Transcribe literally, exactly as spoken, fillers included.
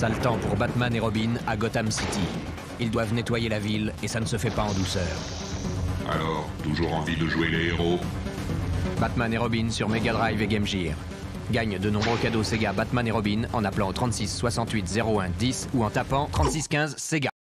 sale temps pour Batman et Robin à Gotham City. Ils doivent nettoyer la ville et ça ne se fait pas en douceur. Alors, toujours envie de jouer les héros? Batman et Robin sur Mega Drive et Game Gear. Gagne de nombreux cadeaux Sega Batman et Robin en appelant au trente-six soixante-huit zéro un dix ou en tapant trente-six quinze Sega.